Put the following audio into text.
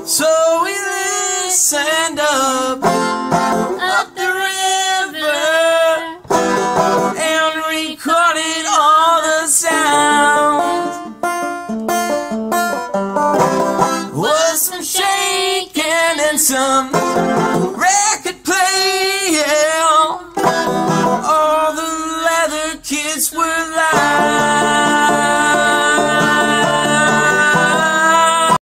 So we listened up the river and recorded all the sounds. Was some shaking and some record playing. All the leather kids were lying.